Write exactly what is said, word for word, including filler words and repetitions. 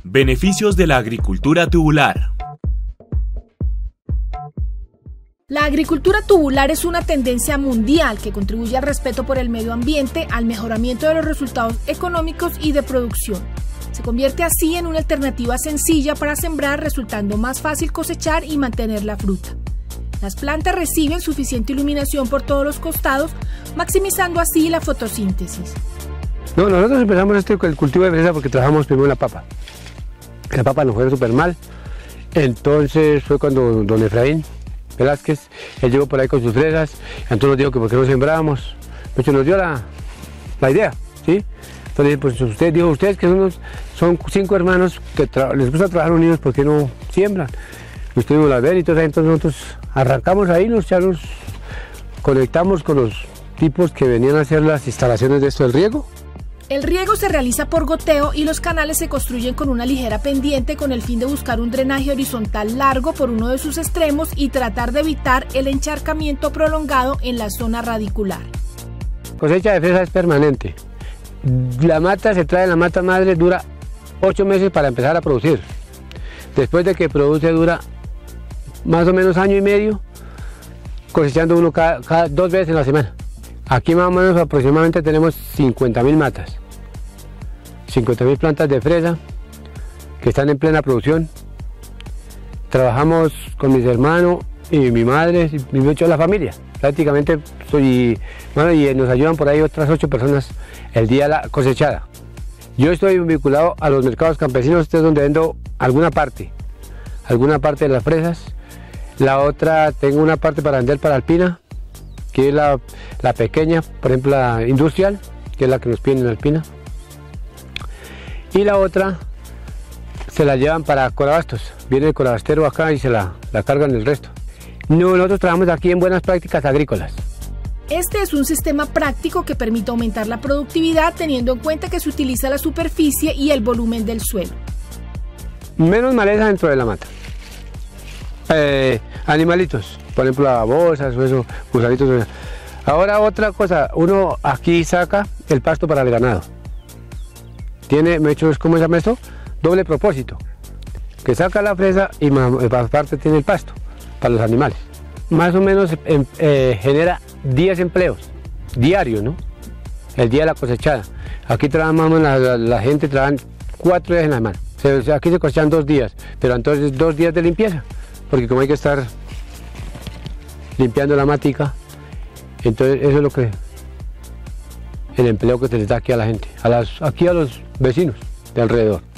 Beneficios de la agricultura tubular. La agricultura tubular es una tendencia mundial que contribuye al respeto por el medio ambiente, al mejoramiento de los resultados económicos y de producción. Se convierte así en una alternativa sencilla para sembrar, resultando más fácil cosechar y mantener la fruta. Las plantas reciben suficiente iluminación por todos los costados, maximizando así la fotosíntesis. No, nosotros empezamos este, el cultivo de fresa porque trabajamos primero la papa. La papa nos fue súper mal, entonces fue cuando don Efraín Velázquez, él llegó por ahí con sus fresas, entonces nos dijo que por qué no sembrábamos, de hecho nos dio la, la idea, ¿sí? Entonces pues usted dijo, ustedes que son, unos, son cinco hermanos que les gusta trabajar unidos, ¿por qué no siembran? Y ustedes nos la ven y todo, entonces nosotros arrancamos ahí, nos, ya nos conectamos con los tipos que venían a hacer las instalaciones de esto del riego. El riego se realiza por goteo y los canales se construyen con una ligera pendiente con el fin de buscar un drenaje horizontal largo por uno de sus extremos y tratar de evitar el encharcamiento prolongado en la zona radicular. Cosecha de fresa es permanente. La mata se trae, la mata madre dura ocho meses para empezar a producir. Después de que produce dura más o menos año y medio, cosechando uno cada, cada dos veces en la semana. Aquí más o menos aproximadamente tenemos cincuenta mil matas, cincuenta mil plantas de fresa que están en plena producción. Trabajamos con mis hermanos y mi madre y mucho la familia. Prácticamente soy, bueno, y nos ayudan por ahí otras ocho personas el día de la cosechada. Yo estoy vinculado a los mercados campesinos, este es donde vendo alguna parte, alguna parte de las fresas. La otra, tengo una parte para vender para Alpina, que es la, la pequeña, por ejemplo la industrial, que es la que nos piden en Alpina. Y la otra se la llevan para Corabastos, viene el corabastero acá y se la, la cargan el resto. No, nosotros trabajamos aquí en buenas prácticas agrícolas. Este es un sistema práctico que permite aumentar la productividad teniendo en cuenta que se utiliza la superficie y el volumen del suelo. Menos maleza dentro de la mata. Eh, animalitos, por ejemplo babosas o eso, gusanitos. Ahora otra cosa, uno aquí saca el pasto para el ganado. Tiene, me he hecho, ¿cómo se llama esto? Doble propósito, que saca la fresa y aparte tiene el pasto para los animales. Más o menos eh, genera diez empleos diarios, ¿no? El día de la cosechada. Aquí trabajamos, la, la, la gente trabaja cuatro días en la semana. Se, aquí se cosechan dos días, pero entonces dos días de limpieza, porque como hay que estar limpiando la matica, entonces eso es lo que el empleo que se les da aquí a la gente, a las, aquí a los vecinos de alrededor.